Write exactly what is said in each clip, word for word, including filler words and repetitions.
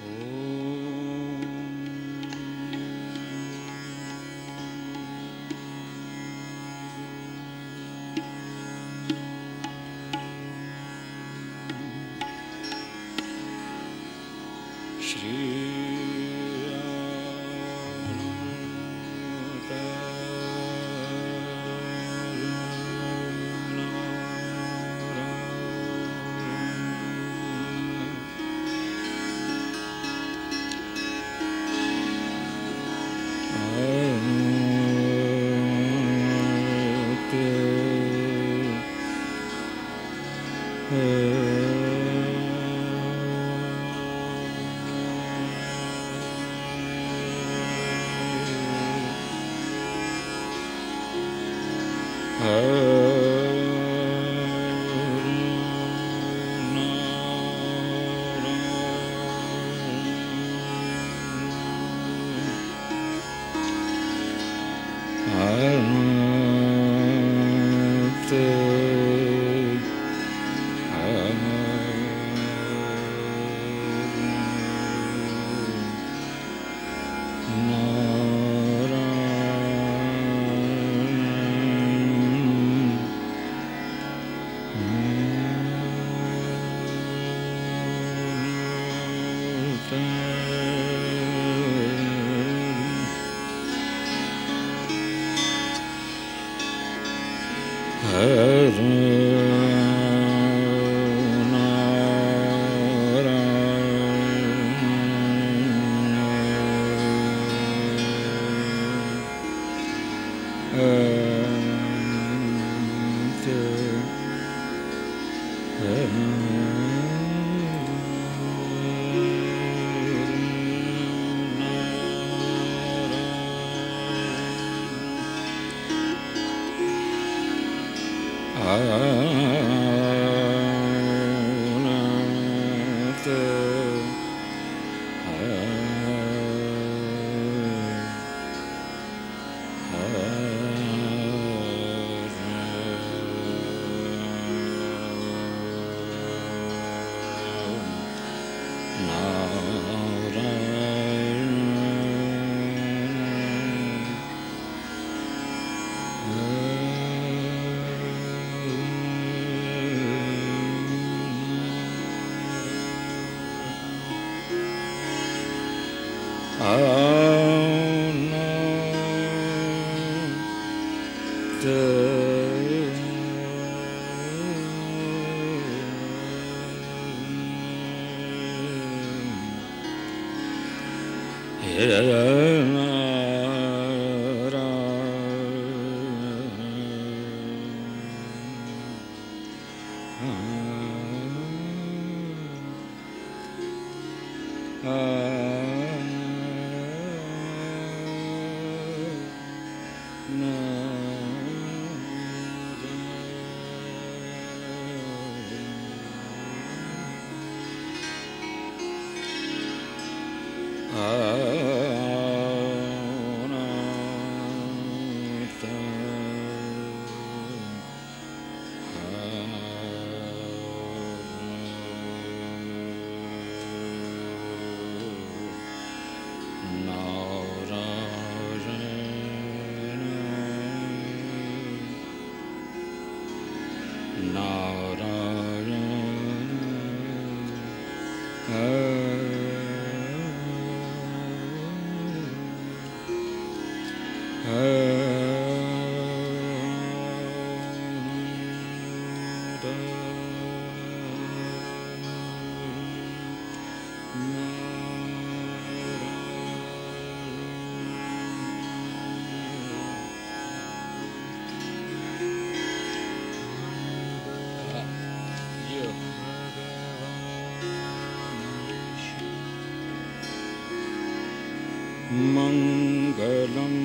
Mangalam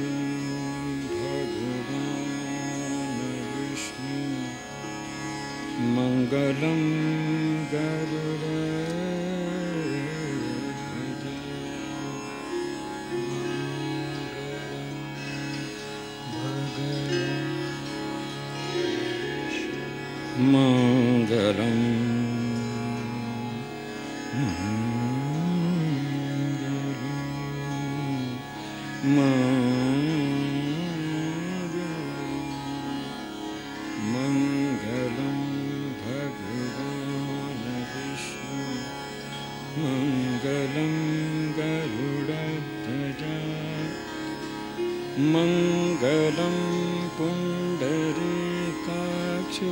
Bhagavan Vishnu Mangalam Garuda Mangalam Mangalam Bhagavan Vishnu Mangalam Garudaಧ್ವಜ Mangalam Pundarikaksha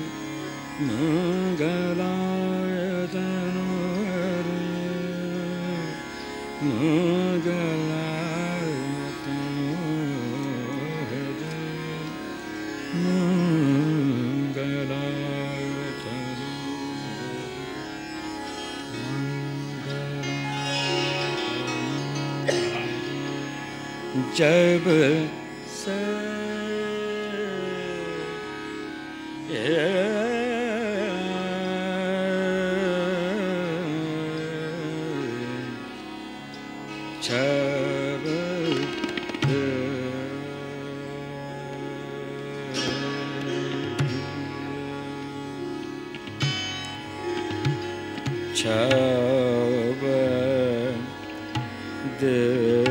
Mangalayatana Mangalayatana Mangalayatana जब से जब जब दे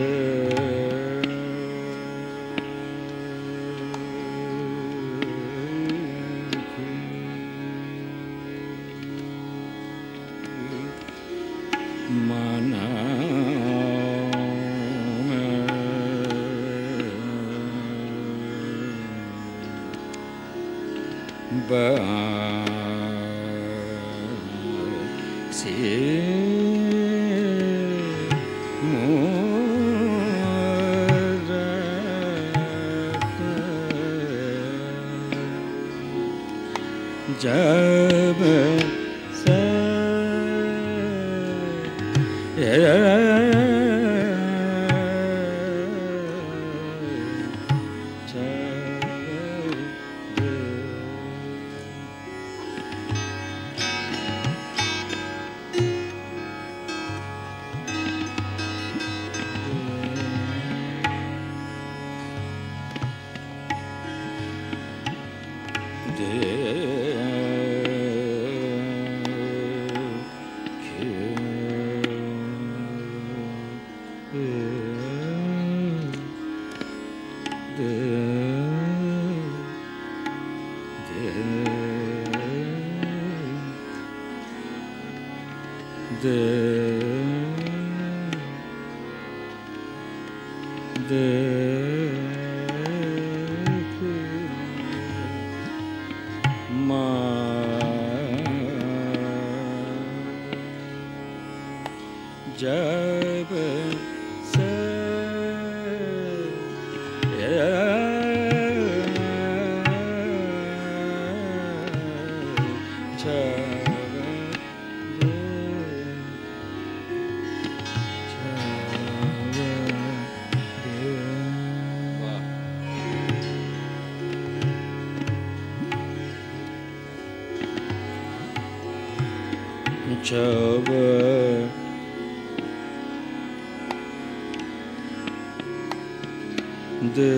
से मोर जब से जब से जब दे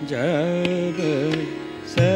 जब से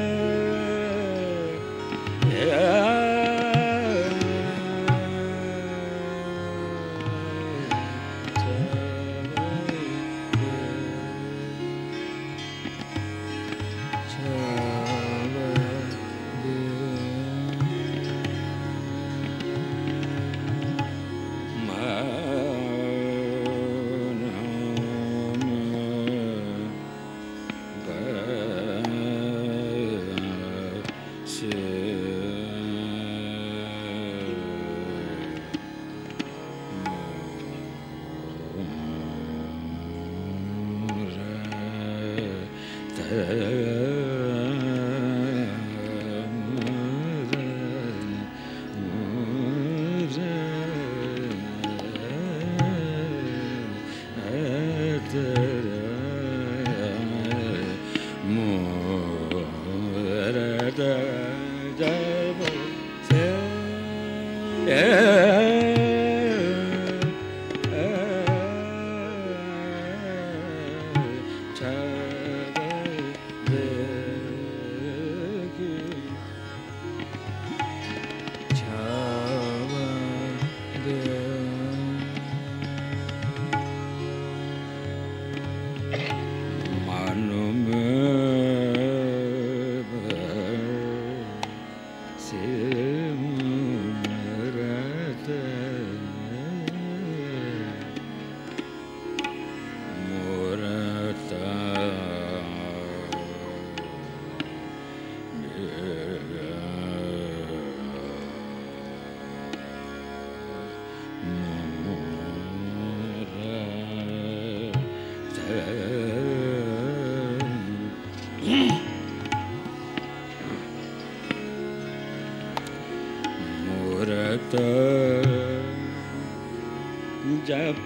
जब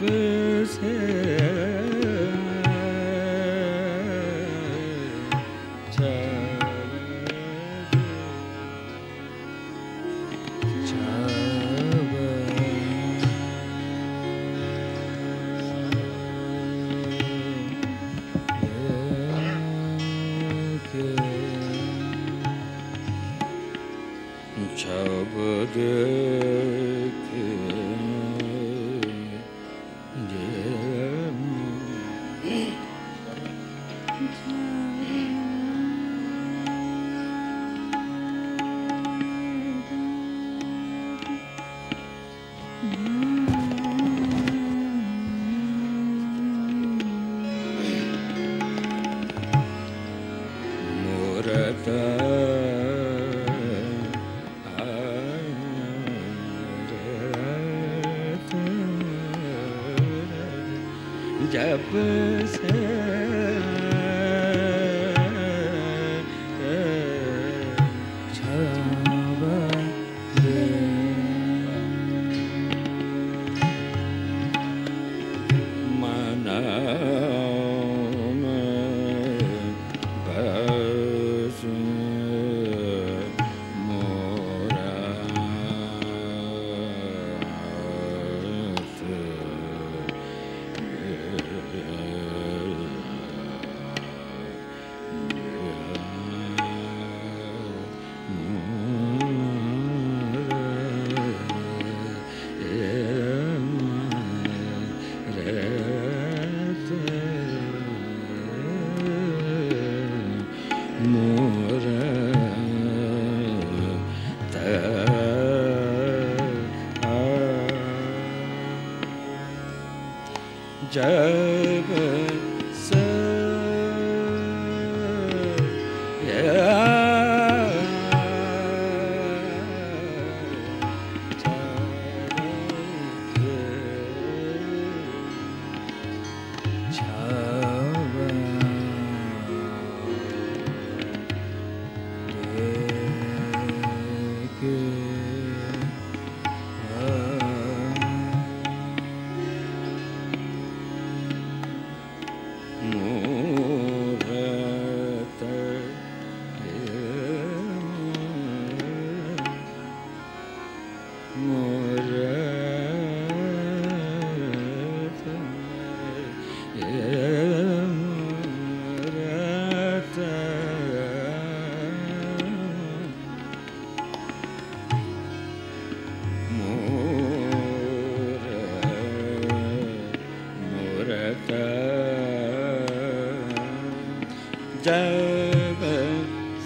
से जब से जब से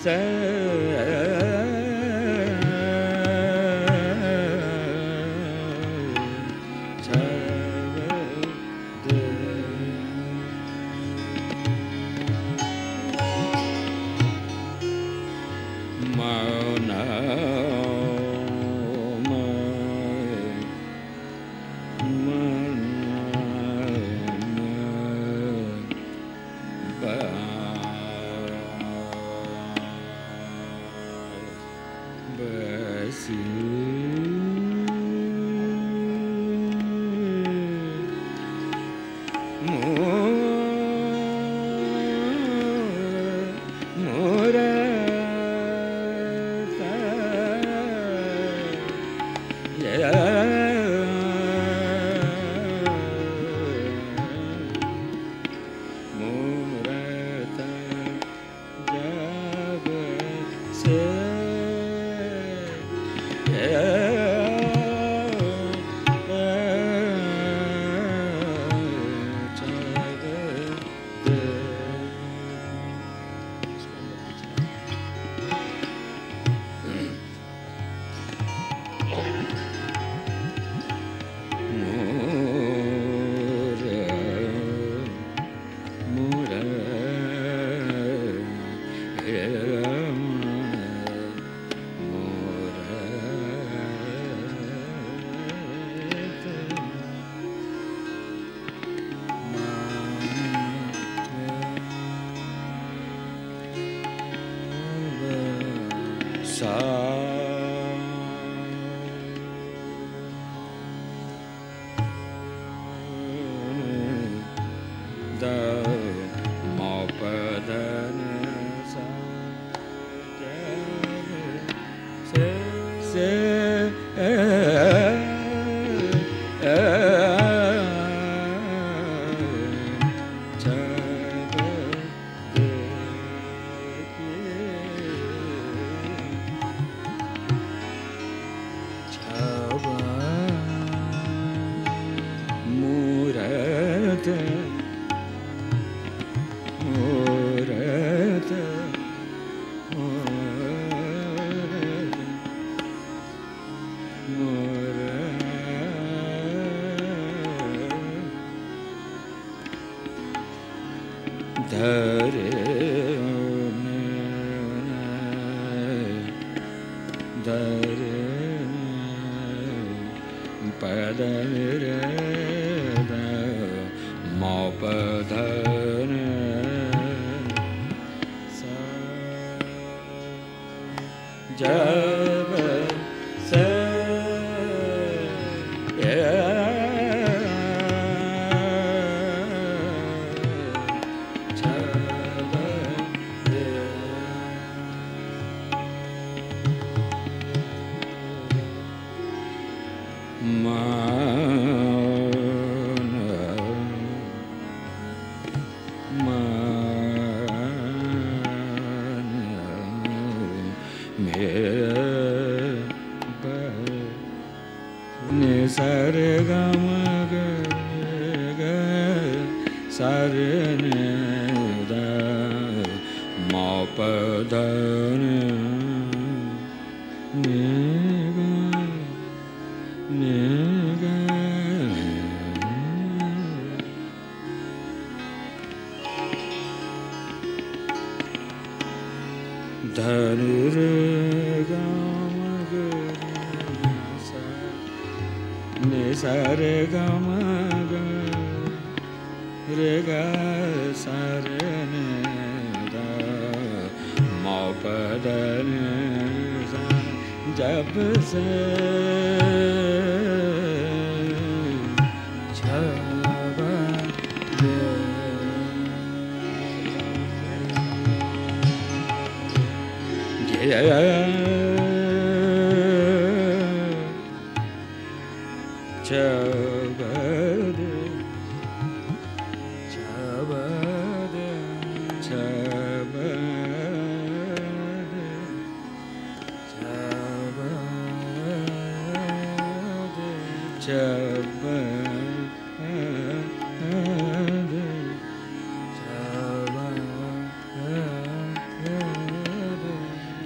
sa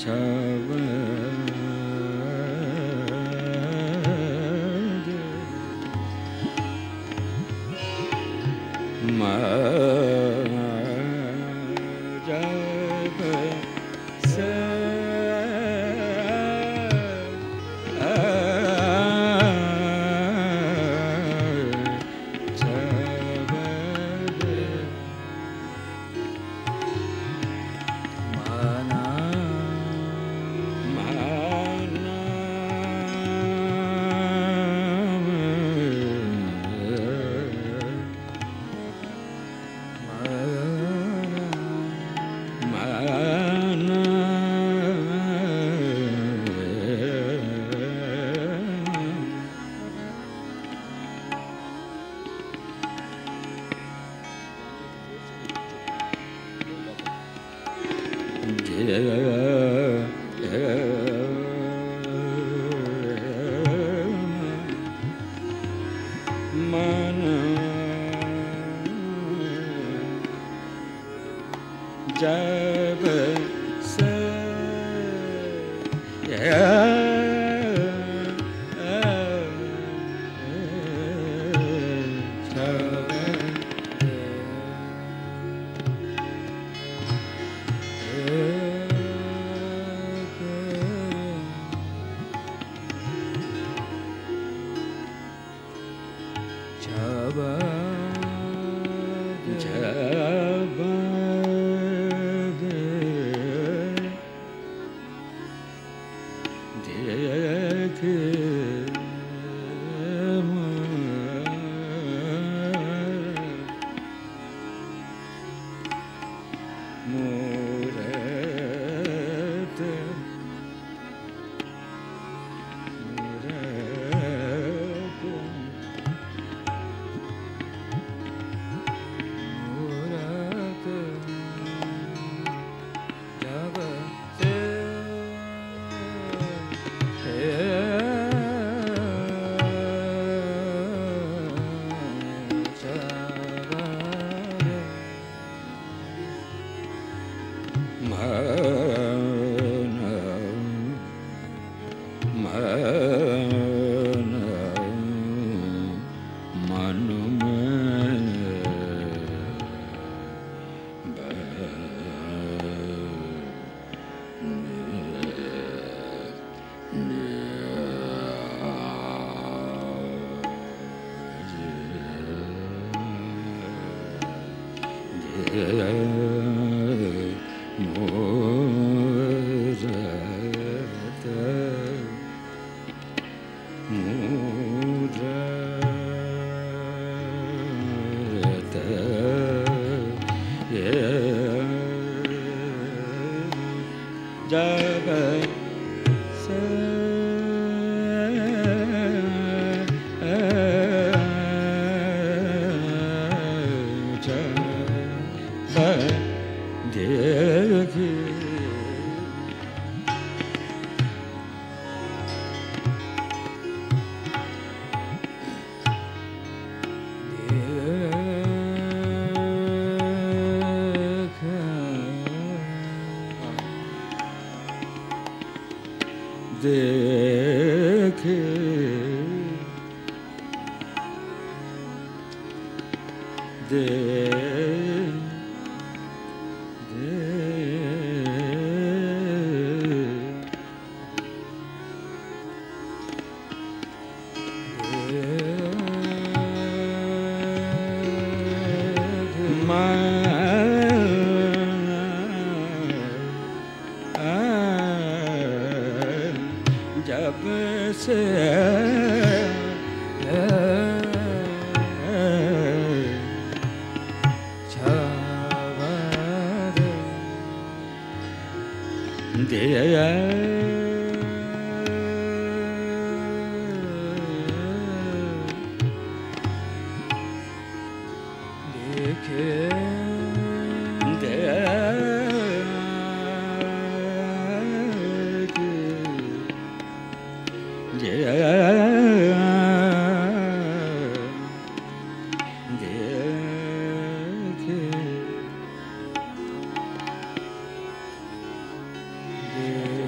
Yeah.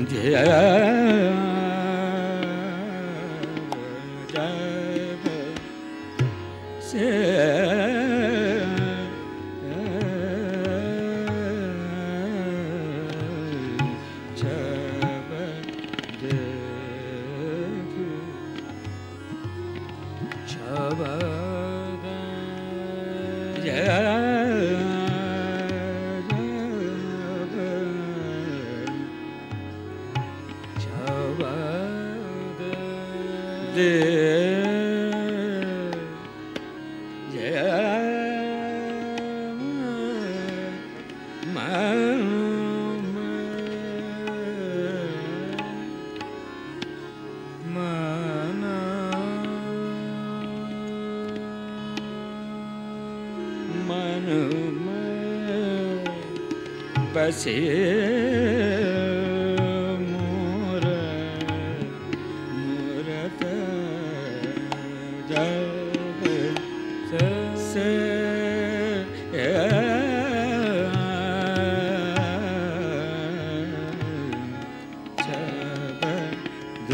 बसे मोर मूरत जब से शब्द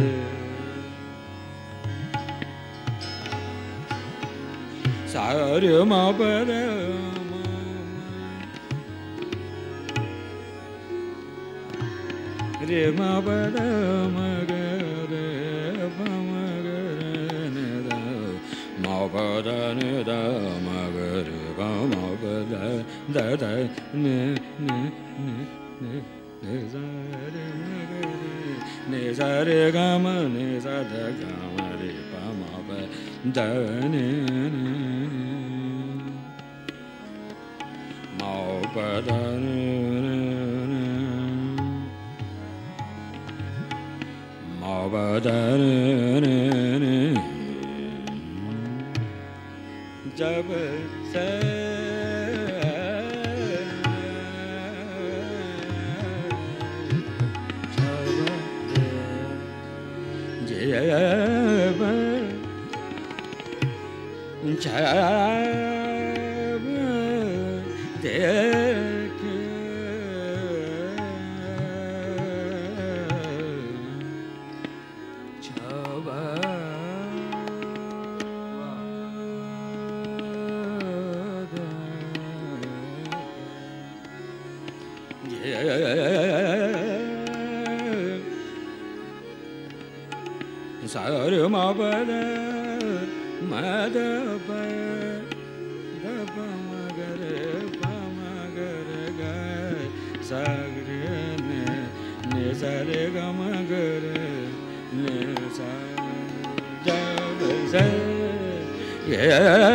सारे माँ पर रे मा प द म ग रे प म ग रे न द मा प द न द म ग रे प म प द द द न न न न न ज रे म ग रे न ज रे ग म न ज द ग म रे प म प द न न मा प द न जब से जब जब देख सारे मा प द म द प द प म ग रे प म ग रे ग सा रे न न सा रे ग म ग रे न सा जब से ये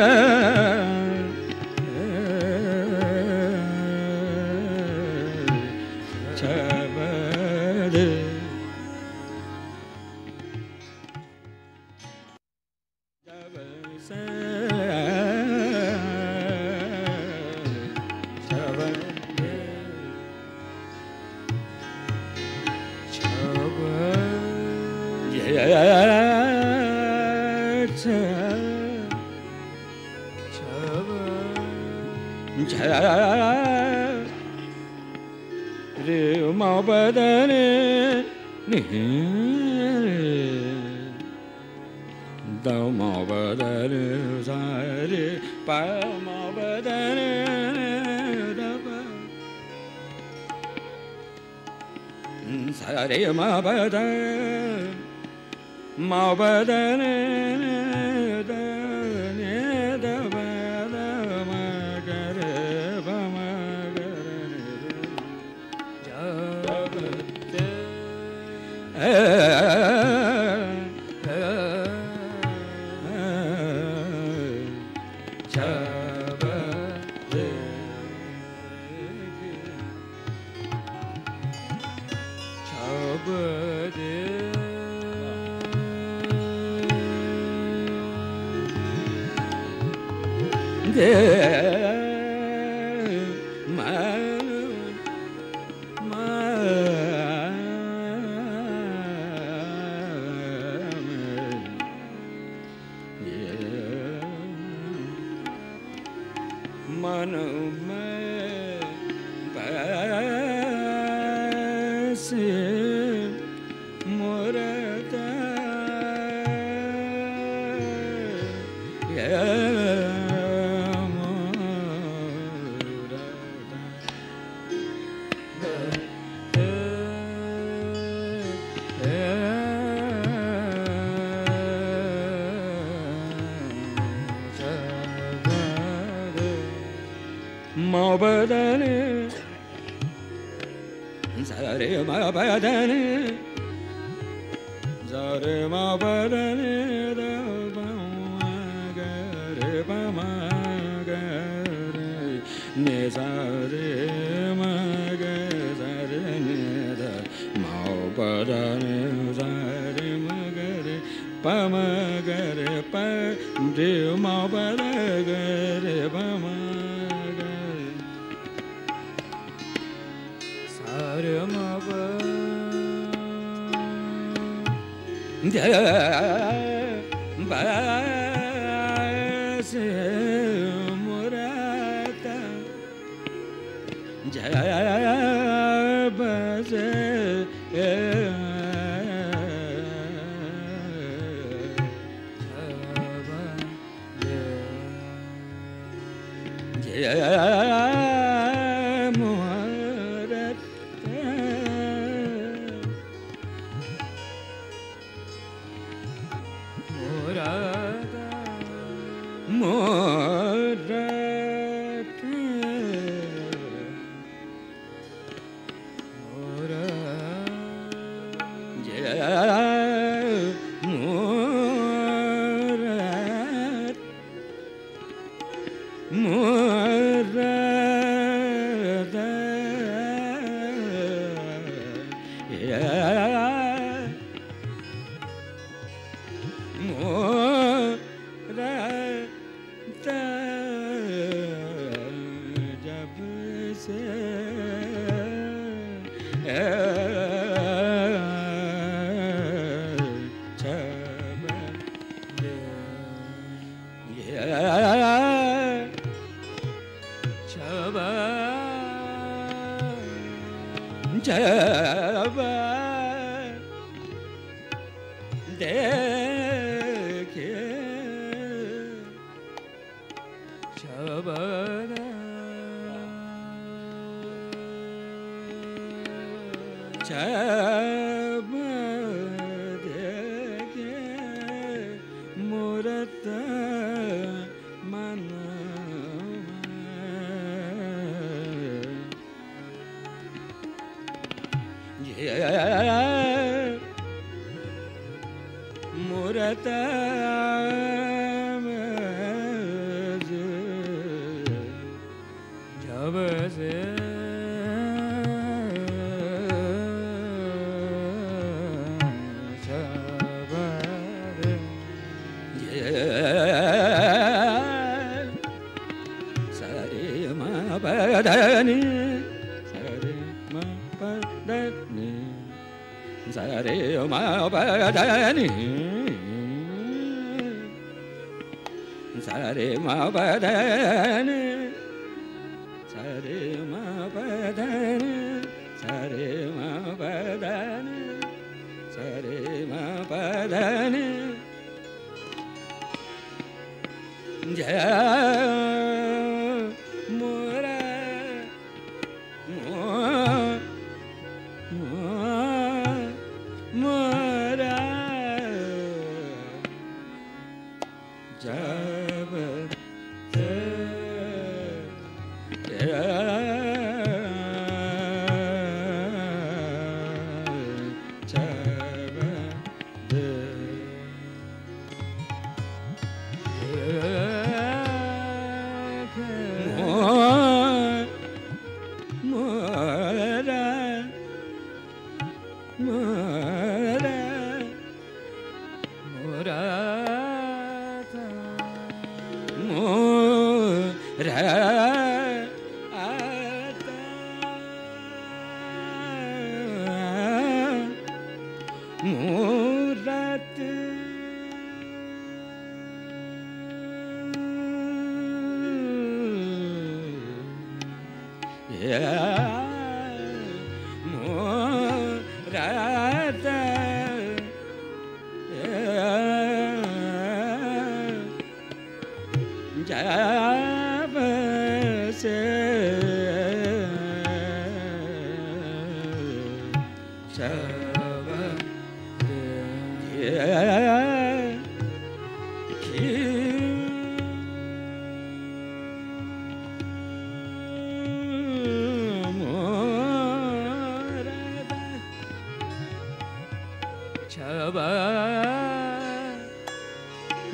शब्द जब से शब्द शब्द ये रे मा प द ने द मा प द रे सा रे प मा प द ने द प सा रे मा प द मा प द ने द ने द प द म ग रे प म ग रे जब से मन में बसे ಮಬದನೆ ಸರೆ ಮಬದನೆ ಸರೆ ಮಬದನೆ ದ ಗರೆ ಪಮ ಗರೆ ನೆ ಸರೆ ಮಗ ಸರೆ ನೆ ದ ಮಬದನೆ ಸರೆ ಮಗರೆ ಪಮ ಗರೆ ಪ ರೆ ಮಬದ ಗರೆ ಪಮ jaya base murata jaya base jaya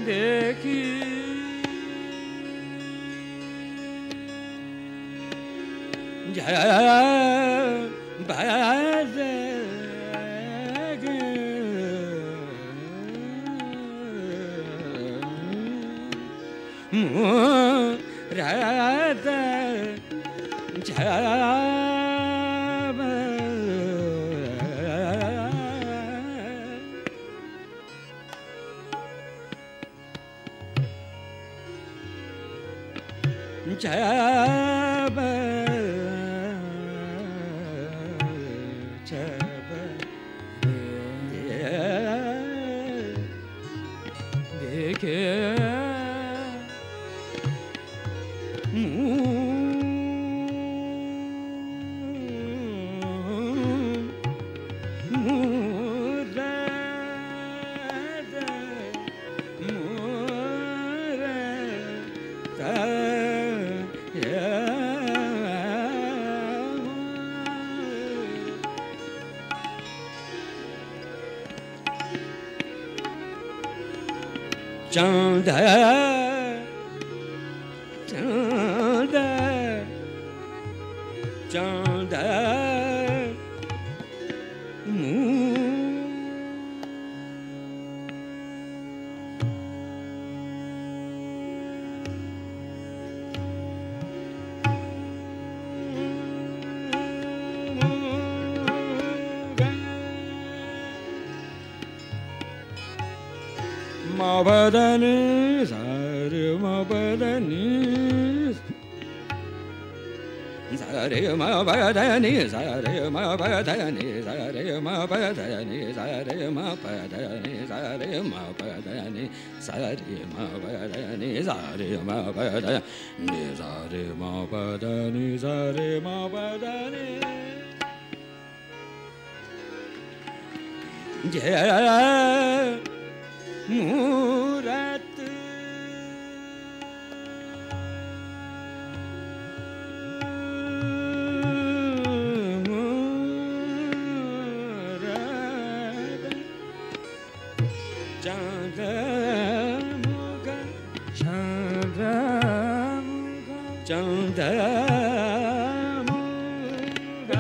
देखी Chanda, Chanda, Chanda, Mabadani, Sare Mabadani, Sare Mabadani, Sare Mabadani, Sare Mabadani, Sare Mabadani, Sare Mabadani, Sare Mabadani, Sare Mabadani, Sare Mabadani, Sare Mabadani. Yeah. Murat Murat Chandramukha Chandramukha Chandramukha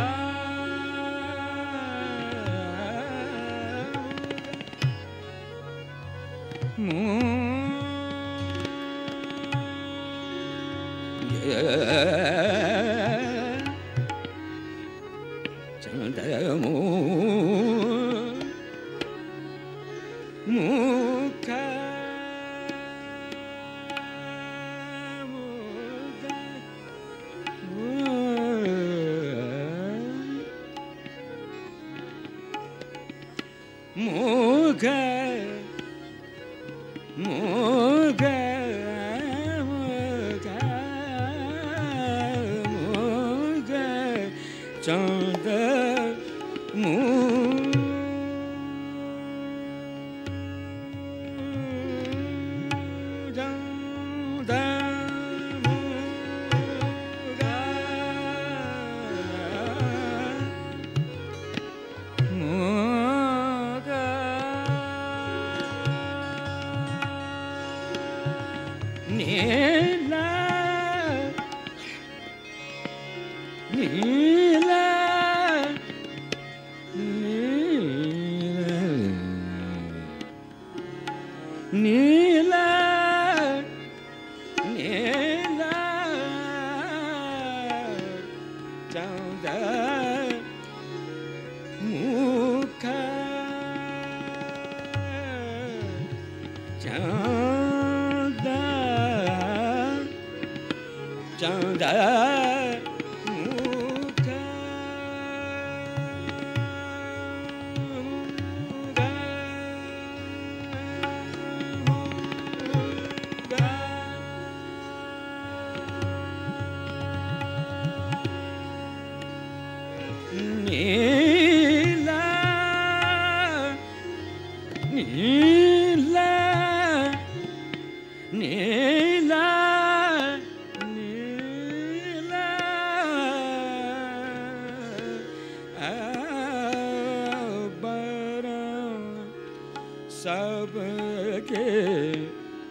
सबके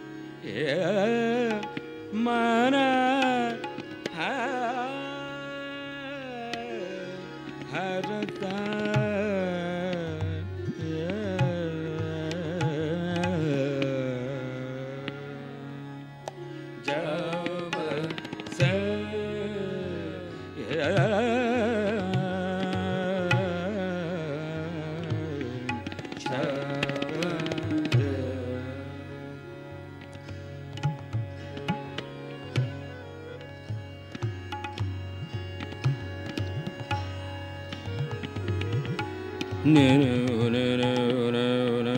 mana harata jab se ne ne ne ne ne ne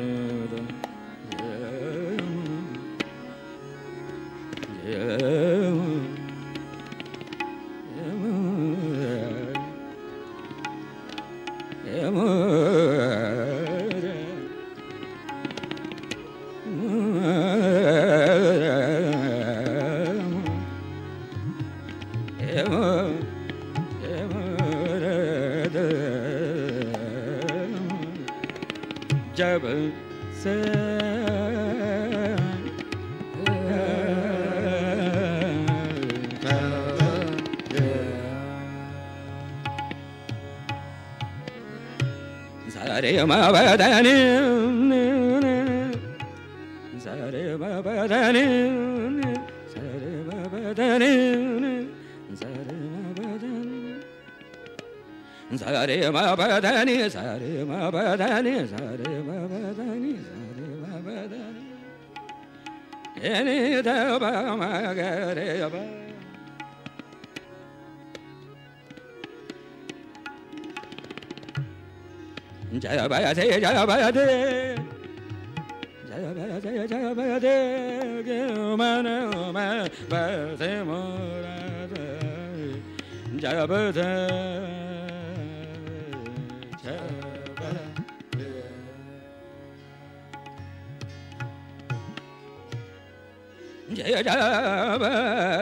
jab se sare ma ba da ni sare ma ba da ni sare ma ba da ni sare ma ba da ni sare ma ba da ni sare ma ba da ni sare ma ba da ni sare ma ba da ni eni da ba ma ga re ba jaya ba ya de jaya ba ya de jaya ba ya de jaya ba ya de ge ma na ma ba se mo ra de jaya ba de jaya jaya ba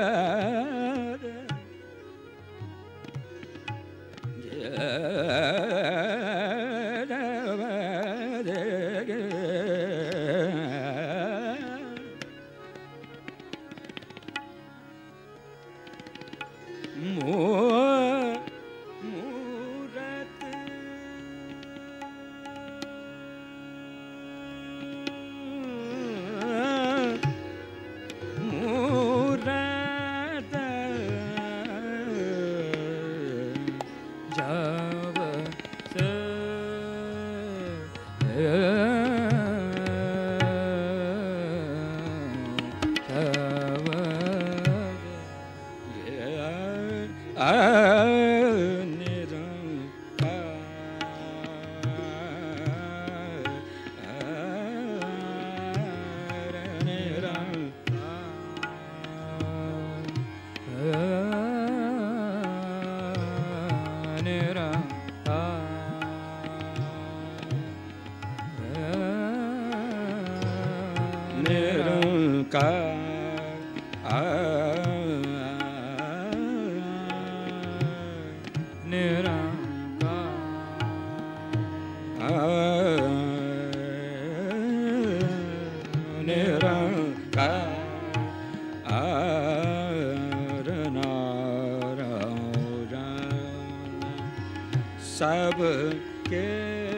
सब के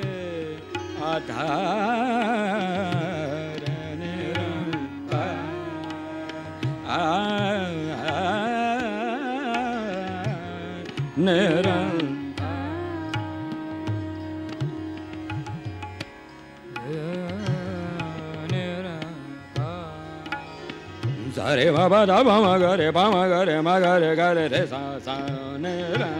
आधार Sare ma ba da ba ma ga re ba ma ga re ma ga re ga re re sa sa ne ra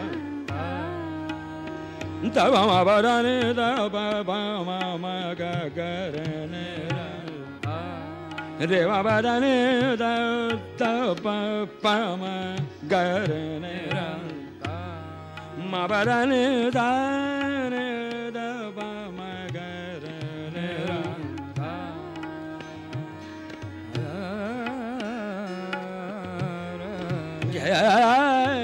da ba ma ba da ne da ba ba ma ma ga ga re ne ra re ma ba da ne da da ba ba ma ga re ne ra ma ba da ne da ne da ba ma ga re ne ra jai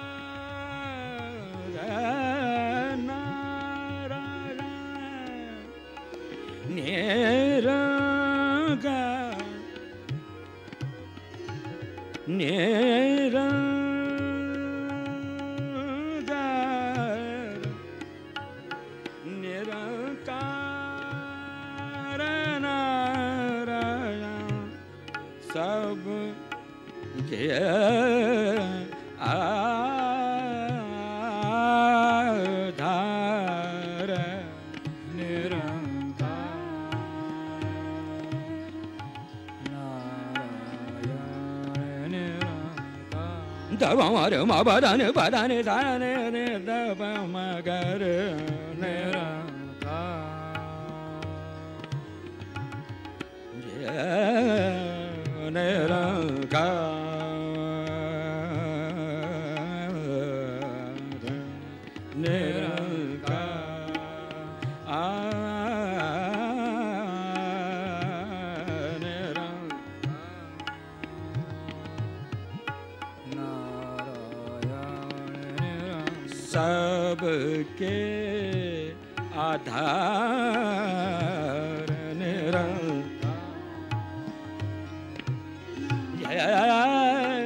nirakara Niranga Niranga Nirankara Narayana Sab Ke Adhara Dabamare mabadane badane dane ne dabamagare niraka niraka niraka सबके आधार निरंकार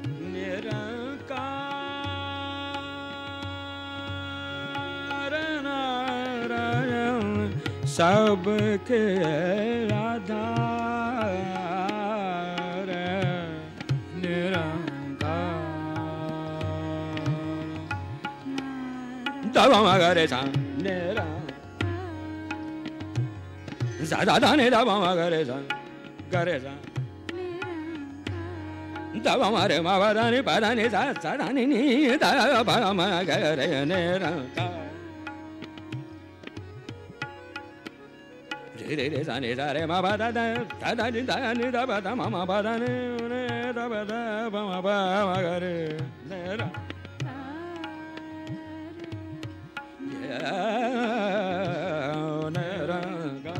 निरंकार नारायण सबके आधार Dabamagare sa nera Zadadane dabamagare sa gare sa Dabamare mabadane padane sa sadane ni dabamagare nera Re re sa ne sa re mabadane sadane dane dabadama mabadane ne dabadama mabagare nera Niranga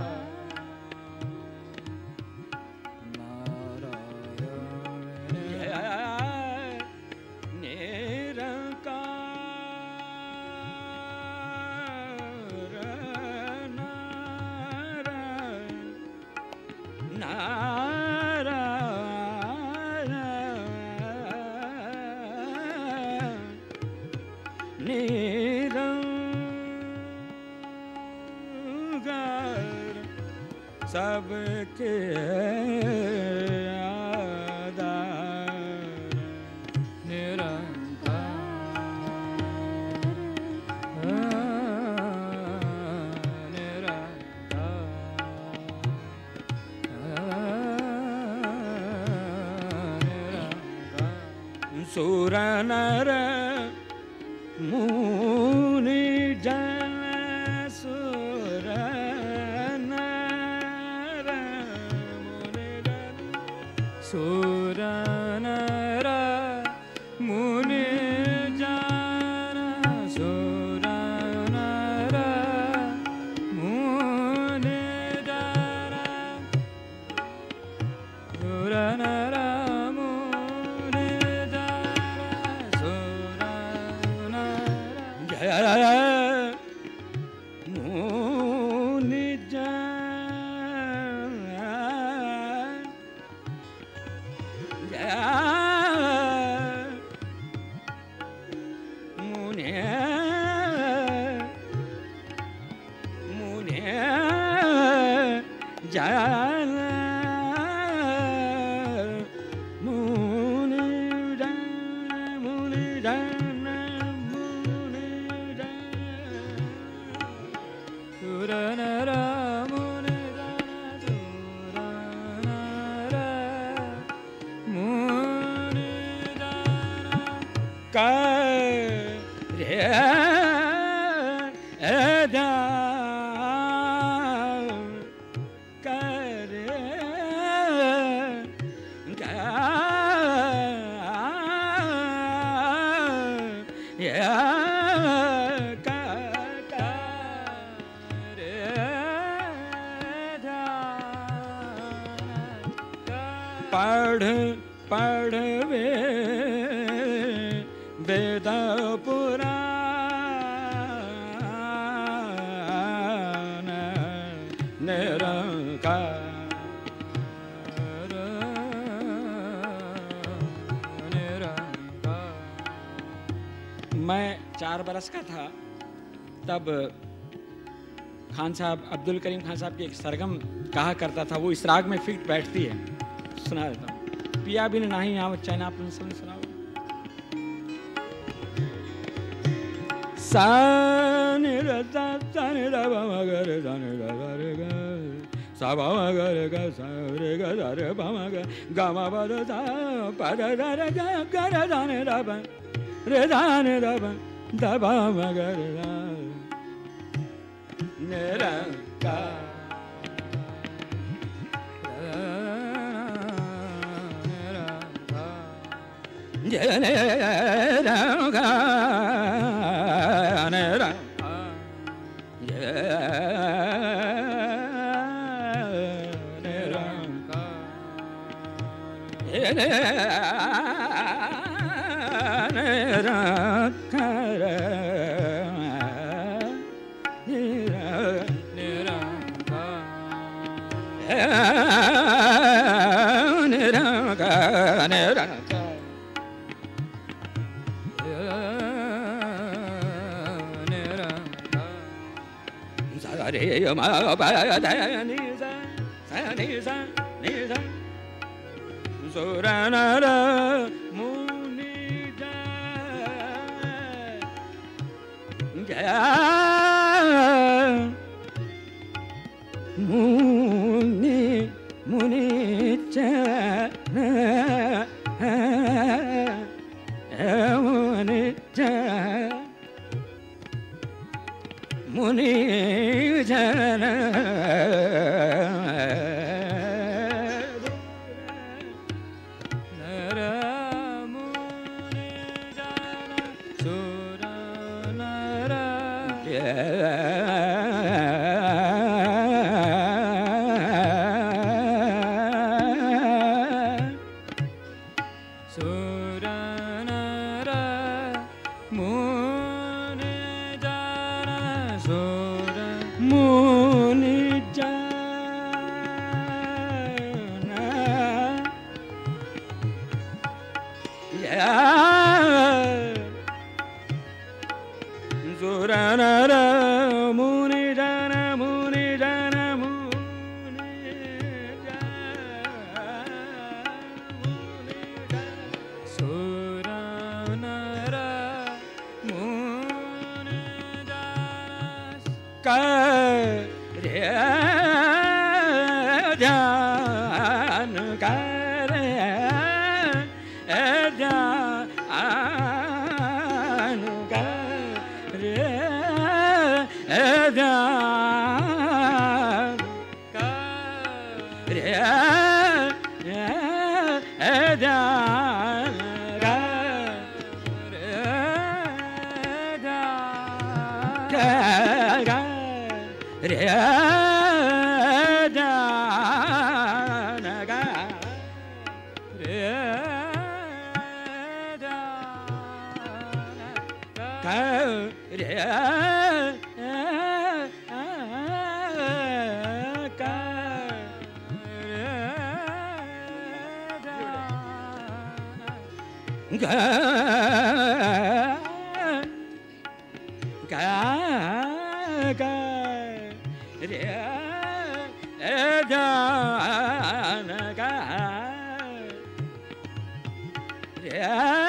सबके आधार निरंकार निरंकार सुर नर मुनि जन सुर Suranara Muni Jana Suranara Muni Jana Suranara Muni Jana Suranara Jaya Muni Jana Jana Muni Jana Muni Jana Muni Jana Suranara Muni Jana Suranara Muni Jana Kare Eda पढ़ पढ़वे वेद पुराण निरंकार चार बरस का था तब खान साहब, अब्दुल करीम खान साहब की एक सरगम कहा करता था, वो इस राग में फिट बैठती है, सुना देता हूँ। पिया बिन नाही आवत चैन, आपने सबने सुना होगा। सा नि र सा सा नि र ब म ग रे सा नि र ग रे ग सा ब म ग रे ग सा रे ग सा रे ब म ग ग म ब र सा प र र र ग ग र सा नि र ब रे सा नि र ब द ब म ग रे सा नि र ग ये ने र ग ने र ये ने र ये ने ने र ग रे नि र नि र ग नि र ग नि र रे म प द नि सा सा नि सा नि सा सो र न र मु नि जा जा मु नि मु नि च मु नि च मुनि जन नर मुनि जन सुर नर सुर नर मुनि जन सुर मुनि जन सुर नर मुनि जन मुनि जन मुनि जन सुर नर मुनि जन करे ध्यान करे ध्यान करे ध्यान करे ध्यान करे रे ध्यान गा रे ध्यान रे गा गा गा रे ध्यान गा रे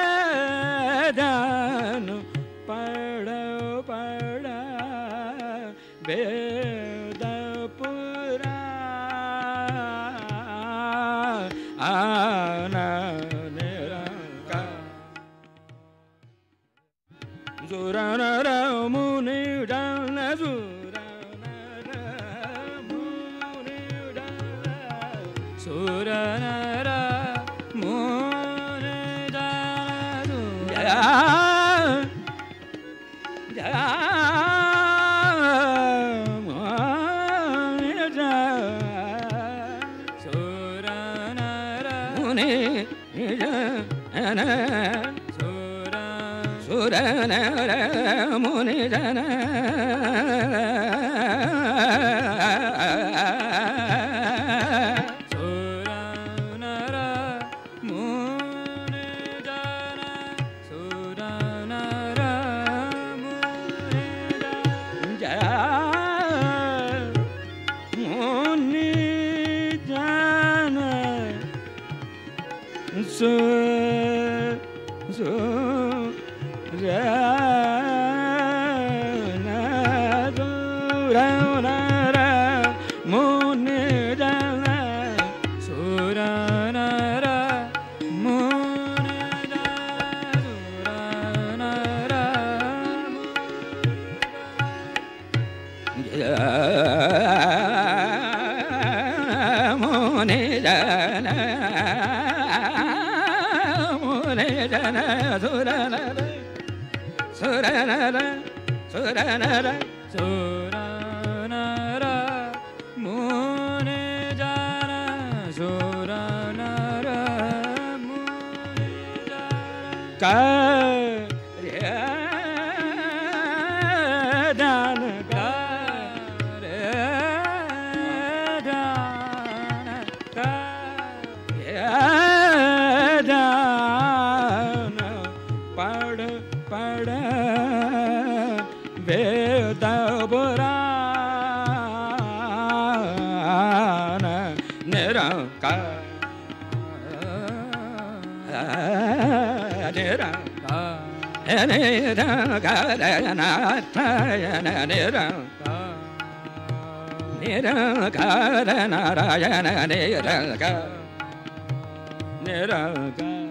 ध्यान पढ़ पढ़ वेद पुराण निरंका सुर नर मुनि जन सुर नर मुनि जन सुर नर मुनि जन जया जया मुनि जन सुर नर मुनि जन सुर नर मुनि जन सुर नर मुनि जन सुर नर Nira